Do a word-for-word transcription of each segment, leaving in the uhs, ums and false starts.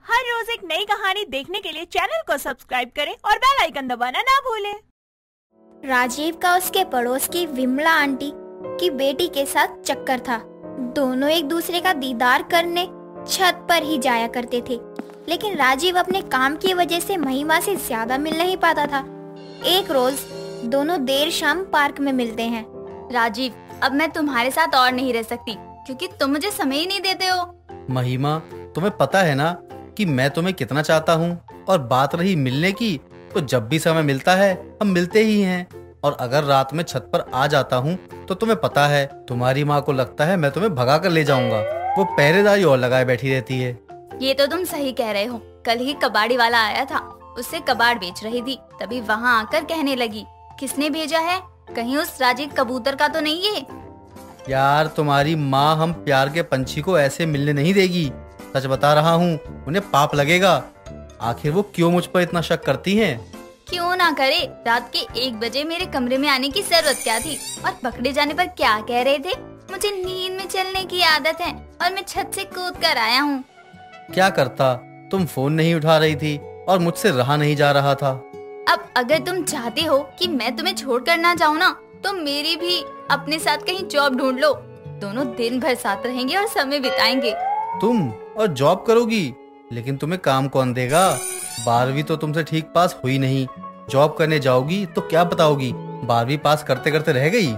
हर रोज एक नई कहानी देखने के लिए चैनल को सब्सक्राइब करें और बेल आइकन दबाना ना भूलें। राजीव का उसके पड़ोस की विमला आंटी की बेटी के साथ चक्कर था। दोनों एक दूसरे का दीदार करने छत पर ही जाया करते थे, लेकिन राजीव अपने काम की वजह से महिमा से ज्यादा मिल नहीं पाता था। एक रोज दोनों देर शाम पार्क में मिलते हैं। राजीव, अब मैं तुम्हारे साथ और नहीं रह सकती क्योंकि तुम मुझे समय ही नहीं देते हो। महिमा, तुम्हें पता है ना कि मैं तुम्हें कितना चाहता हूँ। और बात रही मिलने की, तो जब भी समय मिलता है हम मिलते ही हैं। और अगर रात में छत पर आ जाता हूँ तो तुम्हें पता है तुम्हारी माँ को लगता है मैं तुम्हें भगा कर ले जाऊंगा। वो पहरेदारी और लगाए बैठी रहती है। ये तो तुम सही कह रहे हो। कल ही कबाड़ी वाला आया था, उससे कबाड़ बेच रही थी, तभी वहाँ आकर कहने लगी, किसने भेजा है? कहीं उस राजीव कबूतर का तो नहीं है? यार, तुम्हारी माँ हम प्यार के पंछी को ऐसे मिलने नहीं देगी। सच बता रहा हूँ, उन्हें पाप लगेगा। आखिर वो क्यों मुझ पर इतना शक करती हैं? क्यों ना करे। रात के एक बजे मेरे कमरे में आने की जरूरत क्या थी? और पकड़े जाने पर क्या कह रहे थे? मुझे नींद में चलने की आदत है और मैं छत से कूद कर आया हूँ। क्या करता? तुम फोन नहीं उठा रही थी और मुझसे रहा नहीं जा रहा था। अब अगर तुम चाहते हो कि मैं तुम्हें छोड़ कर ना जाऊँ ना, तो मेरी भी अपने साथ कहीं जॉब ढूंढ लो। दोनों दिन भर साथ रहेंगे और समय बिताएंगे। तुम और जॉब करोगी? लेकिन तुम्हें काम कौन देगा? बारहवीं तो तुमसे ठीक पास हुई नहीं। जॉब करने जाओगी तो क्या बताओगी? बारहवीं पास करते करते रह गई।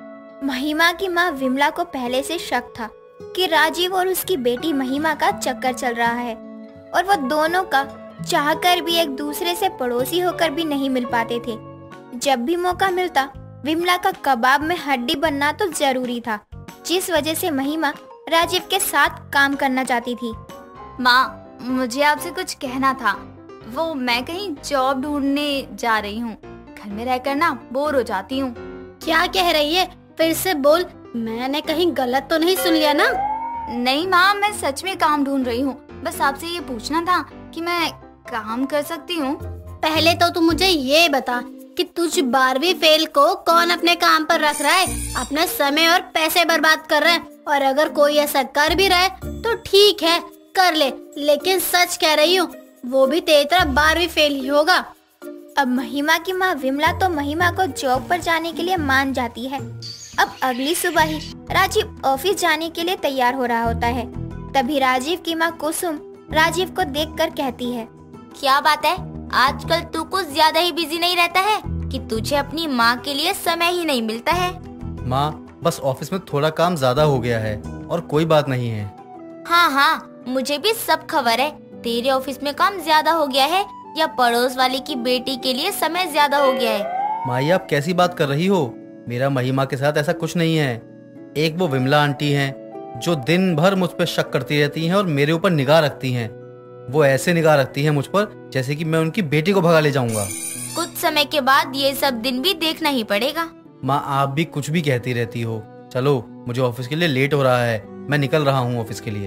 महिमा की माँ विमला को पहले से शक था कि राजीव और उसकी बेटी महिमा का चक्कर चल रहा है, और वो दोनों का चाहकर भी एक दूसरे से पड़ोसी होकर भी नहीं मिल पाते थे। जब भी मौका मिलता विमला का कबाब में हड्डी बनना तो जरूरी था, जिस वजह से महिमा राजीव के साथ काम करना चाहती थी। माँ, मुझे आपसे कुछ कहना था। वो मैं कहीं जॉब ढूंढने जा रही हूँ। घर में रहकर ना बोर हो जाती हूँ। क्या कह रही है? फिर से बोल। मैंने कहीं गलत तो नहीं सुन लिया ना? नहीं माँ, मैं सच में काम ढूंढ रही हूँ। बस आपसे ये पूछना था कि मैं काम कर सकती हूँ। पहले तो तू मुझे ये बता कि तुझ बारहवीं फेल को कौन अपने काम पर रख रहा है? अपना समय और पैसे बर्बाद कर रहा है। और अगर कोई ऐसा कर भी रहा है तो ठीक है, कर ले, लेकिन सच कह रही हूँ, वो भी तेरी तरह बारहवीं फेल ही होगा। अब महिमा की माँ विमला तो महिमा को जॉब पर जाने के लिए मान जाती है। अब अगली सुबह ही राजीव ऑफिस जाने के लिए तैयार हो रहा होता है। तभी राजीव की माँ कुसुम राजीव को देखकर कहती है, क्या बात है, आजकल तू कुछ ज्यादा ही बिजी नहीं रहता है कि तुझे अपनी माँ के लिए समय ही नहीं मिलता है? माँ, बस ऑफिस में थोड़ा काम ज्यादा हो गया है और कोई बात नहीं है। हाँ हाँ, मुझे भी सब खबर है। तेरे ऑफिस में काम ज्यादा हो गया है या पड़ोस वाले की बेटी के लिए समय ज्यादा हो गया है? माई, आप कैसी बात कर रही हो? मेरा महिमा के साथ ऐसा कुछ नहीं है। एक वो विमला आंटी हैं जो दिन भर मुझ पर शक करती रहती हैं और मेरे ऊपर निगाह रखती हैं। वो ऐसे निगाह रखती हैं मुझ पर जैसे कि मैं उनकी बेटी को भगा ले जाऊंगा। कुछ समय के बाद ये सब दिन भी देखना ही पड़ेगा। माँ, आप भी कुछ भी कहती रहती हो। चलो, मुझे ऑफिस के लिए लेट हो रहा है, मैं निकल रहा हूँ ऑफिस के लिए।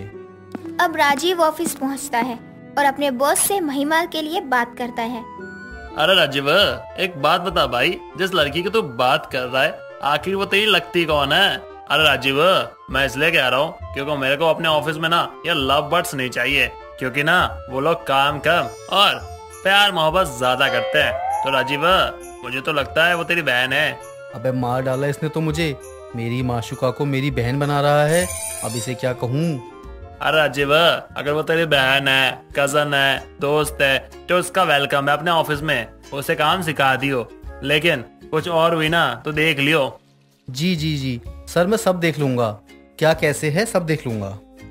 अब राजीव ऑफिस पहुँचता है और अपने बॉस से महिमा के लिए बात करता है। अरे राजीव, एक बात बता भाई, जिस लड़की की तू बात कर रहा है आखिर वो तेरी लगती कौन है? अरे राजीव, मैं इसलिए कह रहा हूँ क्योंकि मेरे को अपने ऑफिस में ना ये लव बर्ड्स नहीं चाहिए, क्योंकि ना वो लोग काम कम और प्यार मोहब्बत ज्यादा करते हैं। तो राजीव, मुझे तो लगता है वो तेरी बहन है। अबे मार डाला इसने तो मुझे। मेरी माशुका को मेरी बहन बना रहा है। अब इसे क्या कहूँ? अरे राजीव, अगर वो तेरी बहन है, कजन है, दोस्त है, तो उसका वेलकम है अपने ऑफिस में। उसे काम सिखा दियो, लेकिन कुछ और हुई ना तो देख लियो। जी जी जी सर, मैं सब देख लूंगा। क्या कैसे है सब देख लूंगा।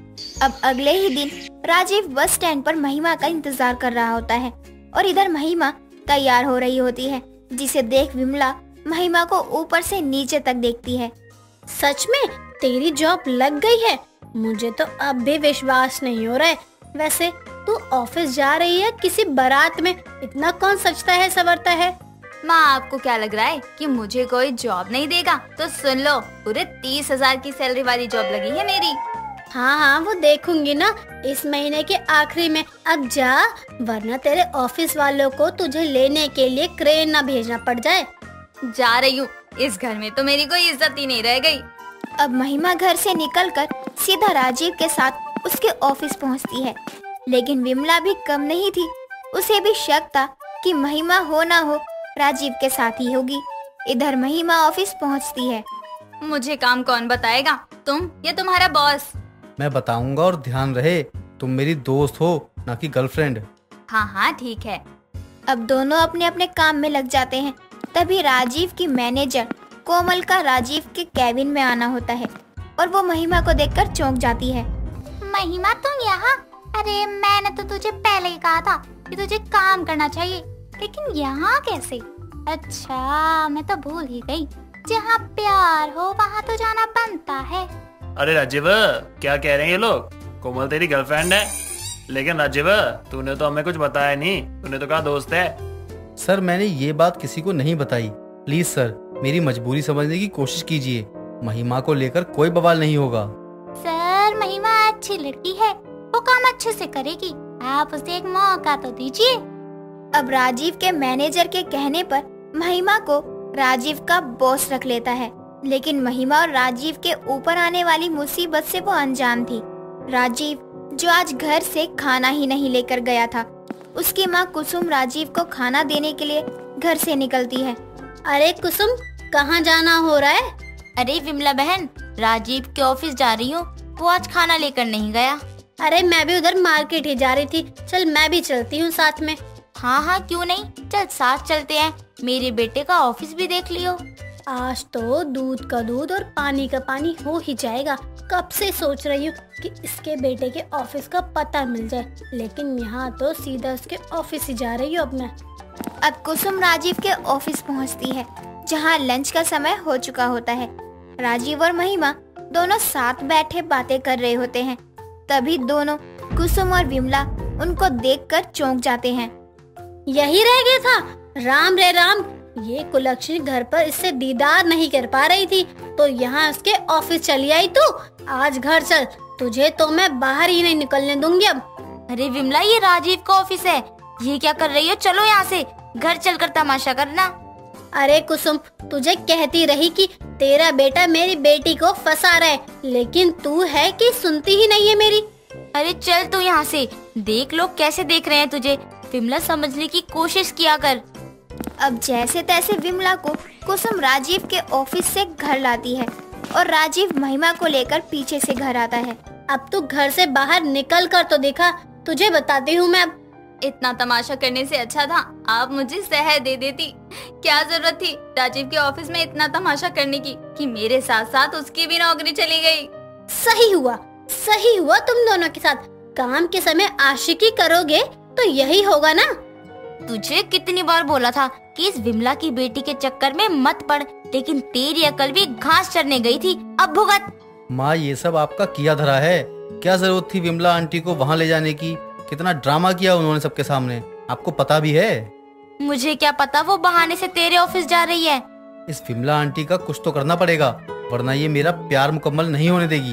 अब अगले ही दिन राजीव बस स्टैंड पर महिमा का इंतजार कर रहा होता है, और इधर महिमा तैयार हो रही होती है, जिसे देख विमला महिमा को ऊपर से नीचे तक देखती है। सच में तेरी जॉब लग गई है? मुझे तो अब भी विश्वास नहीं हो रहा है। वैसे तू ऑफिस जा रही है किसी बारात में? इतना कौन सचता है संवरता है? माँ, आपको क्या लग रहा है कि मुझे कोई जॉब नहीं देगा? तो सुन लो, पूरे तीस हजार की सैलरी वाली जॉब लगी है मेरी। हाँ हाँ, वो देखूंगी ना इस महीने के आखिरी में। अब जा, वरना तेरे ऑफिस वालों को तुझे लेने के लिए क्रेन ना भेजना पड़ जाए। जा रही हूँ। इस घर में तो मेरी कोई इज्जत ही नहीं रह गई। अब महिमा घर से निकलकर सीधा राजीव के साथ उसके ऑफिस पहुंचती है। लेकिन विमला भी कम नहीं थी। उसे भी शक था कि महिमा हो ना हो राजीव के साथ ही होगी। इधर महिमा ऑफिस पहुंचती है। मुझे काम कौन बताएगा, तुम या तुम्हारा बॉस? मैं बताऊंगा और ध्यान रहे तुम मेरी दोस्त हो ना कि गर्लफ्रेंड। हाँ हाँ ठीक है। अब दोनों अपने अपने काम में लग जाते हैं। तभी राजीव की मैनेजर कोमल का राजीव के कैबिन में आना होता है और वो महिमा को देखकर चौंक जाती है। महिमा तुम यहाँ? अरे मैंने तो तुझे पहले ही कहा था कि तुझे काम करना चाहिए, लेकिन यहाँ कैसे? अच्छा मैं तो भूल ही गई, जहाँ प्यार हो वहाँ तो जाना बनता है। अरे राजीव, क्या कह रहे हैं ये लोग? कोमल तेरी गर्लफ्रेंड है? लेकिन राजीव तूने तो हमें कुछ बताया नहीं, तूने तो कहा दोस्त है। सर मैंने ये बात किसी को नहीं बताई। प्लीज सर मेरी मजबूरी समझने की कोशिश कीजिए। महिमा को लेकर कोई बवाल नहीं होगा। सर महिमा अच्छी लड़की है, वो काम अच्छे से करेगी, आप उसे एक मौका तो दीजिए। अब राजीव के मैनेजर के कहने पर महिमा को राजीव का बॉस रख लेता है, लेकिन महिमा और राजीव के ऊपर आने वाली मुसीबत से वो अनजान थी। राजीव जो आज घर से खाना ही नहीं लेकर गया था, उसकी माँ कुसुम राजीव को खाना देने के लिए घर से निकलती है। अरे कुसुम कहाँ जाना हो रहा है? अरे विमला बहन, राजीव के ऑफिस जा रही हूँ, वो आज खाना लेकर नहीं गया। अरे मैं भी उधर मार्केट ही जा रही थी, चल मैं भी चलती हूँ साथ में। हाँ हाँ क्यों नहीं, चल साथ चलते हैं, मेरे बेटे का ऑफिस भी देख लियो। आज तो दूध का दूध और पानी का पानी हो ही जाएगा। कब से सोच रही हूँ कि इसके बेटे के ऑफिस का पता मिल जाए, लेकिन यहाँ तो सीधा उसके ऑफिस ही जा रही हूँ अब मैं। अब कुसुम राजीव के ऑफिस पहुँचती है, जहाँ लंच का समय हो चुका होता है। राजीव और महिमा दोनों साथ बैठे बातें कर रहे होते हैं। तभी दोनों कुसुम और विमला उनको देखकर चौंक जाते हैं। यही रह गया था, राम रे राम, ये कुलक्षणी घर पर इससे दीदार नहीं कर पा रही थी तो यहाँ उसके ऑफिस चली आई। तू आज घर चल, तुझे तो मैं बाहर ही नहीं निकलने दूंगी अब। अरे विमला ये राजीव का ऑफिस है, ये क्या कर रही हो? चलो यहाँ से, घर चलकर तमाशा करना। अरे कुसुम तुझे कहती रही कि तेरा बेटा मेरी बेटी को फंसा रहा है, लेकिन तू है कि सुनती ही नहीं है मेरी। अरे चल तू यहाँ से, देख लोग कैसे देख रहे हैं तुझे। विमला समझने की कोशिश किया कर। अब जैसे तैसे विमला को कुसुम राजीव के ऑफिस से घर लाती है और राजीव महिमा को लेकर पीछे से घर आता है। अब तू घर से बाहर निकल कर तो देखा, तुझे बताती हूँ मैं अब। इतना तमाशा करने से अच्छा था आप मुझे शहर दे देती। क्या जरूरत थी राजीव के ऑफिस में इतना तमाशा करने की कि मेरे साथ साथ उसकी भी नौकरी चली गई। सही हुआ, सही हुआ तुम दोनों के साथ। काम के समय आशिकी करोगे तो यही होगा ना। तुझे कितनी बार बोला था कि इस विमला की बेटी के चक्कर में मत पड़, लेकिन तेरी अकल भी घास चरने गई थी। अब भुगत। माँ ये सब आपका किया धरा है, क्या जरूरत थी विमला आंटी को वहाँ ले जाने की? कितना ड्रामा किया उन्होंने सबके सामने, आपको पता भी है। मुझे क्या पता वो बहाने से तेरे ऑफिस जा रही है। इस विमला आंटी का कुछ तो करना पड़ेगा, वरना ये मेरा प्यार मुकम्मल नहीं होने देगी।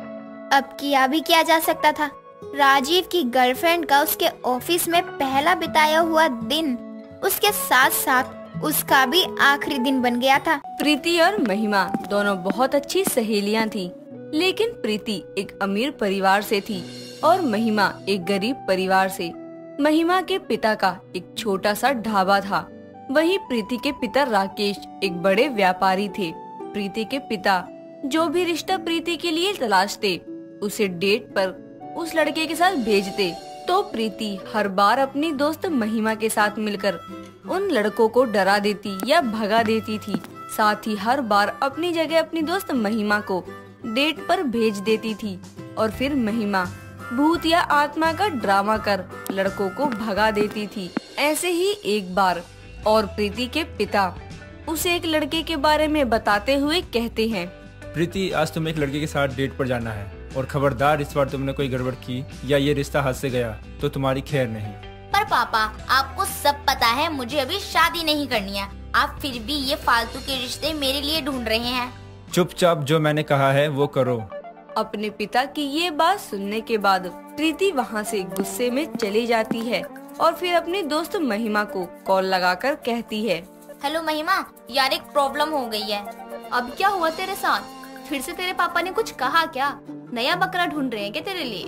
अब किया भी क्या जा सकता था। राजीव की गर्लफ्रेंड का उसके ऑफिस में पहला बिताया हुआ दिन उसके साथ साथ उसका भी आखिरी दिन बन गया था। प्रीति और महिमा दोनों बहुत अच्छी सहेलियां थी, लेकिन प्रीति एक अमीर परिवार से थी और महिमा एक गरीब परिवार से। महिमा के पिता का एक छोटा सा ढाबा था, वहीं प्रीति के पिता राकेश एक बड़े व्यापारी थे। प्रीति के पिता जो भी रिश्ता प्रीति के लिए तलाशते उसे डेट पर उस लड़के के साथ भेजते, तो प्रीति हर बार अपनी दोस्त महिमा के साथ मिलकर उन लड़कों को डरा देती या भगा देती थी। साथ ही हर बार अपनी जगह अपनी दोस्त महिमा को डेट पर भेज देती थी और फिर महिमा भूत या आत्मा का ड्रामा कर लड़कों को भगा देती थी। ऐसे ही एक बार और प्रीति के पिता उसे एक लड़के के बारे में बताते हुए कहते हैं, प्रीति आज तुम्हें एक लड़के के साथ डेट पर जाना है और खबरदार इस बार तुमने कोई गड़बड़ की या ये रिश्ता हाथ से गया तो तुम्हारी खैर नहीं। पर पापा आपको सब पता है मुझे अभी शादी नहीं करनी है, आप फिर भी ये फालतू के रिश्ते मेरे लिए ढूंढ रहे हैं। चुपचाप जो मैंने कहा है वो करो। अपने पिता की ये बात सुनने के बाद प्रीति वहाँ से गुस्से में चली जाती है और फिर अपनी दोस्त महिमा को कॉल लगाकर कहती है, हेलो महिमा, यार एक प्रॉब्लम हो गई है। अब क्या हुआ तेरे साथ? फिर से तेरे पापा ने कुछ कहा क्या? नया बकरा ढूंढ रहे हैं क्या तेरे लिए?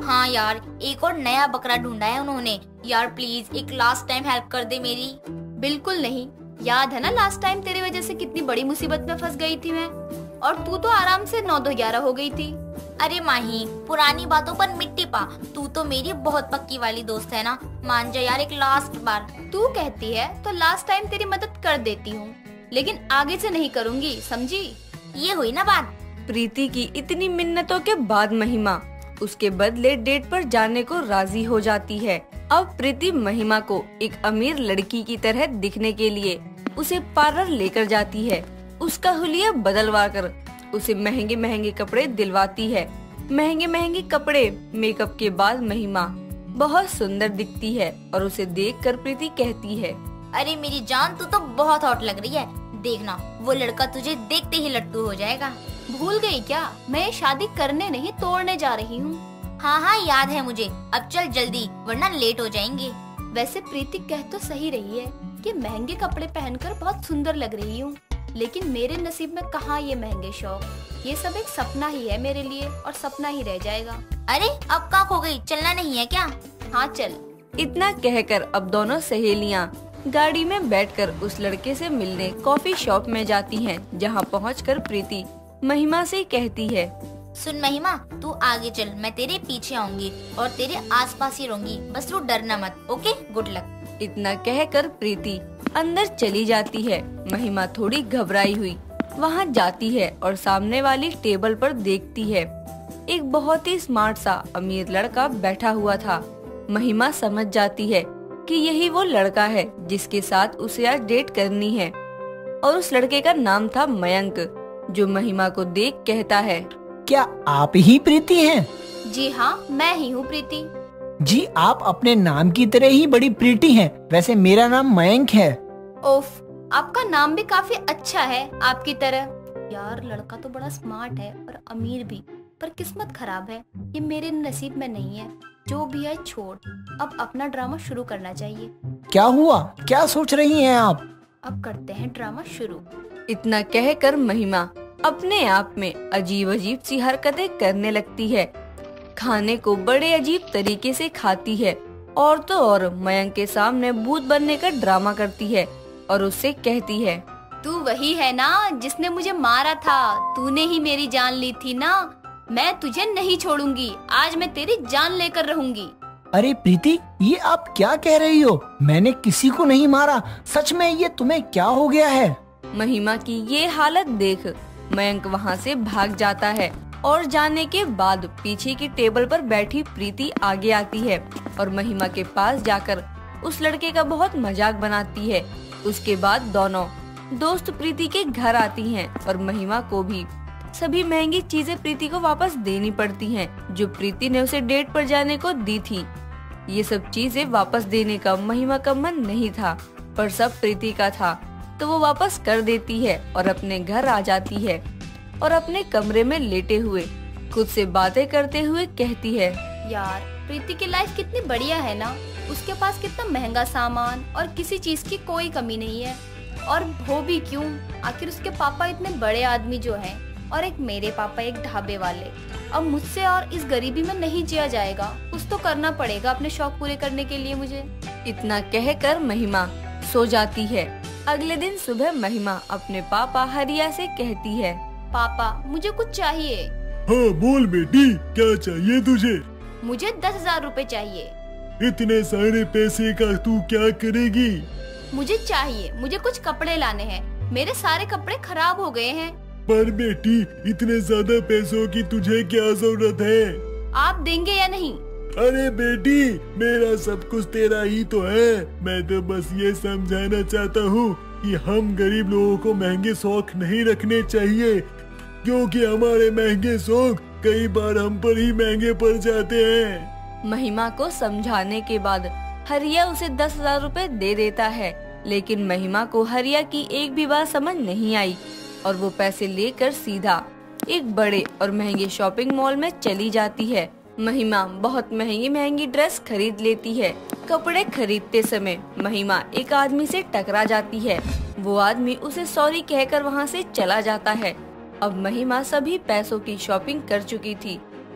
हाँ यार, एक और नया बकरा ढूंढा है उन्होंने। यार प्लीज एक लास्ट टाइम हेल्प कर दे मेरी। बिल्कुल नहीं, याद है ना लास्ट टाइम तेरी वजह से कितनी बड़ी मुसीबत में फंस गई थी मैं, और तू तो आराम से नौ दो ग्यारह हो गई थी। अरे माही, पुरानी बातों पर मिट्टी पा, तू तो मेरी बहुत पक्की वाली दोस्त है ना, मान जा यार एक लास्ट बार। तू कहती है तो लास्ट टाइम तेरी मदद कर देती हूँ, लेकिन आगे से नहीं करूँगी, समझी? ये हुई ना बात। प्रीति की इतनी मिन्नतों के बाद महिमा उसके बदले डेट पर जाने को राजी हो जाती है। अब प्रीति महिमा को एक अमीर लड़की की तरह दिखने के लिए उसे पार्लर लेकर जाती है। उसका हुलिया बदलवा कर उसे महंगे महंगे कपड़े दिलवाती है। महंगे महंगे कपड़े मेकअप के बाद महिमा बहुत सुंदर दिखती है और उसे देखकर प्रीति कहती है, अरे मेरी जान, तू तो बहुत हॉट लग रही है। देखना वो लड़का तुझे देखते ही लट्टू हो जाएगा। भूल गई क्या? मैं शादी करने नहीं तोड़ने जा रही हूँ। हाँ हाँ याद है मुझे, अब चल जल्दी वरना लेट हो जाएंगे। वैसे प्रीति कह तो सही रही है कि महंगे कपड़े पहनकर बहुत सुंदर लग रही हूँ, लेकिन मेरे नसीब में कहाँ ये महंगे शौक। ये सब एक सपना ही है मेरे लिए और सपना ही रह जाएगा। अरे अब का खो गई, चलना नहीं है क्या? हाँ चल। इतना कहकर अब दोनों सहेलियां गाड़ी में बैठकर उस लड़के से मिलने कॉफी शॉप में जाती हैं, जहां पहुंचकर प्रीति महिमा से कहती है, सुन महिमा, तू आगे चल, मैं तेरे पीछे आऊंगी और तेरे आसपास ही रहूंगी, बस तू डरना मत। Okay, good luck. इतना कहकर प्रीति अंदर चली जाती है। महिमा थोड़ी घबराई हुई वहां जाती है और सामने वाली टेबल पर देखती है एक बहुत ही स्मार्ट सा अमीर लड़का बैठा हुआ था। महिमा समझ जाती है कि यही वो लड़का है जिसके साथ उसे आज डेट करनी है, और उस लड़के का नाम था मयंक, जो महिमा को देख कहता है, क्या आप ही प्रीति हैं? जी हाँ, मैं ही हूँ प्रीति। जी, आप अपने नाम की तरह ही बड़ी प्रीति हैं। वैसे मेरा नाम मयंक है। ओफ, आपका नाम भी काफी अच्छा है आपकी तरह। यार लड़का तो बड़ा स्मार्ट है और अमीर भी, पर किस्मत खराब है, ये मेरे नसीब में नहीं है। जो भी है छोड़, अब अपना ड्रामा शुरू करना चाहिए। क्या हुआ? क्या सोच रही हैं आप? अब करते हैं ड्रामा शुरू। इतना कहकर महिमा अपने आप में अजीब अजीब सी हरकतें करने लगती है। खाने को बड़े अजीब तरीके से खाती है और तो और मयंक के सामने भूत बनने का ड्रामा करती है और उससे कहती है, तू वही है ना जिसने मुझे मारा था, तूने ही मेरी जान ली थी ना, मैं तुझे नहीं छोड़ूंगी, आज मैं तेरी जान लेकर रहूंगी। अरे प्रीति, ये आप क्या कह रही हो? मैंने किसी को नहीं मारा, सच में ये तुम्हें क्या हो गया है? महिमा की ये हालत देख मयंक वहाँ से भाग जाता है और जाने के बाद पीछे की टेबल पर बैठी प्रीति आगे आती है और महिमा के पास जाकर उस लड़के का बहुत मजाक बनाती है। उसके बाद दोनों दोस्त प्रीति के घर आती हैं और महिमा को भी सभी महंगी चीजें प्रीति को वापस देनी पड़ती हैं, जो प्रीति ने उसे डेट पर जाने को दी थी। ये सब चीजें वापस देने का महिमा का मन नहीं था, पर सब प्रीति का था, तो वो वापस कर देती है और अपने घर आ जाती है और अपने कमरे में लेटे हुए खुद से बातें करते हुए कहती है, यार प्रीति की लाइफ कितनी बढ़िया है ना, उसके पास कितना महंगा सामान और किसी चीज की कोई कमी नहीं है। और हो भी क्यों, आखिर उसके पापा इतने बड़े आदमी जो हैं और एक मेरे पापा एक ढाबे वाले। अब मुझसे और इस गरीबी में नहीं जिया जाएगा, कुछ तो करना पड़ेगा अपने शौक पूरे करने के लिए मुझे। इतना कहकर महिमा सो जाती है। अगले दिन सुबह महिमा अपने पापा हरिया से कहती है, पापा मुझे कुछ चाहिए। हाँ बोल बेटी, क्या चाहिए तुझे? मुझे दस हजार रूपए चाहिए। इतने सारे पैसे का तू क्या करेगी? मुझे चाहिए, मुझे कुछ कपड़े लाने हैं, मेरे सारे कपड़े खराब हो गए हैं। पर बेटी, इतने ज्यादा पैसों की तुझे क्या जरूरत है? आप देंगे या नहीं? अरे बेटी, मेरा सब कुछ तेरा ही तो है। मैं तो बस ये समझाना चाहता हूँ कि हम गरीब लोगों को महंगे शौक नहीं रखने चाहिए, क्योंकि हमारे महंगे शौक कई बार हम पर ही महंगे पड़ जाते हैं। महिमा को समझाने के बाद हरिया उसे दस हजार रूपए दे देता है, लेकिन महिमा को हरिया की एक भी बात समझ नहीं आई और वो पैसे लेकर सीधा एक बड़े और महंगे शॉपिंग मॉल में चली जाती है। महिमा बहुत महंगी महंगी ड्रेस खरीद लेती है। कपड़े खरीदते समय महिमा एक आदमी से टकरा जाती है। वो आदमी उसे सॉरी कहकर वहाँ से चला जाता है। अब महिमा सभी पैसों की शॉपिंग कर चुकी थी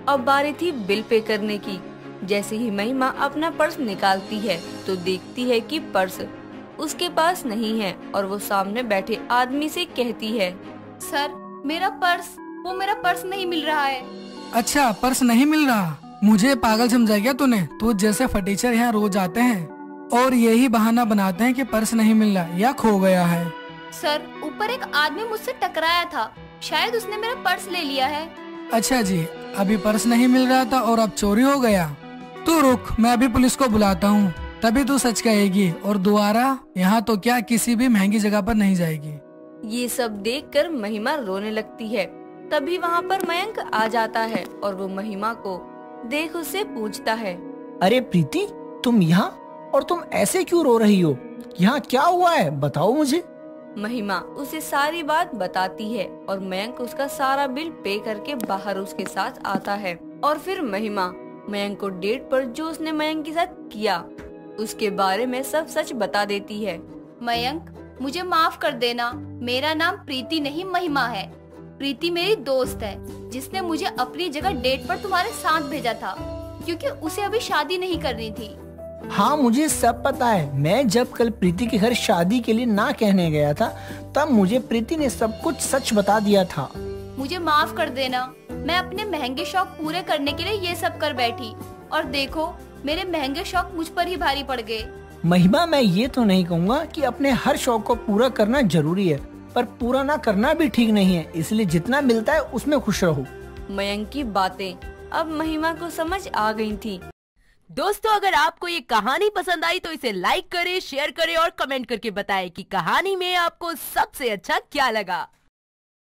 अब बारी थी बिल पे करने की। जैसे ही महिमा अपना पर्स निकालती है तो देखती है कि पर्स उसके पास नहीं है और वो सामने बैठे आदमी से कहती है, सर मेरा पर्स, वो मेरा पर्स नहीं मिल रहा है। अच्छा, पर्स नहीं मिल रहा? मुझे पागल समझा क्या तूने? तो जैसे फटीचर यहाँ रोज आते हैं और यही बहाना बनाते हैं कि पर्स नहीं मिल रहा या खो गया है। सर ऊपर एक आदमी मुझसे टकराया था, शायद उसने मेरा पर्स ले लिया है। अच्छा जी, अभी पर्स नहीं मिल रहा था और अब चोरी हो गया? तू रुक, मैं अभी पुलिस को बुलाता हूँ, तभी तू सच कहेगी और दोबारा यहाँ तो क्या किसी भी महंगी जगह पर नहीं जाएगी। ये सब देखकर महिमा रोने लगती है। तभी वहाँ पर मयंक आ जाता है और वो महिमा को देख उससे पूछता है, अरे प्रीति, तुम यहाँ? और तुम ऐसे क्यों रो रही हो? यहाँ क्या हुआ है, बताओ मुझे। महिमा उसे सारी बात बताती है और मयंक उसका सारा बिल पे करके बाहर उसके साथ आता है। और फिर महिमा मयंक को डेट पर जो उसने मयंक के साथ किया उसके बारे में सब सच बता देती है। मयंक, मुझे माफ कर देना, मेरा नाम प्रीति नहीं महिमा है। प्रीति मेरी दोस्त है जिसने मुझे अपनी जगह डेट पर तुम्हारे साथ भेजा था क्योंकि उसे अभी शादी नहीं करनी थी। हाँ, मुझे सब पता है। मैं जब कल प्रीति के घर शादी के लिए ना कहने गया था तब मुझे प्रीति ने सब कुछ सच बता दिया था। मुझे माफ कर देना, मैं अपने महंगे शौक पूरे करने के लिए ये सब कर बैठी और देखो मेरे महंगे शौक मुझ पर ही भारी पड़ गए। महिमा, मैं ये तो नहीं कहूँगा कि अपने हर शौक को पूरा करना जरूरी है, पर पूरा ना करना भी ठीक नहीं है, इसलिए जितना मिलता है उसमें खुश रहो। मयंक की बातें अब महिमा को समझ आ गई थी। दोस्तों, अगर आपको ये कहानी पसंद आई तो इसे लाइक करें, शेयर करें और कमेंट करके बताएं कि कहानी में आपको सबसे अच्छा क्या लगा।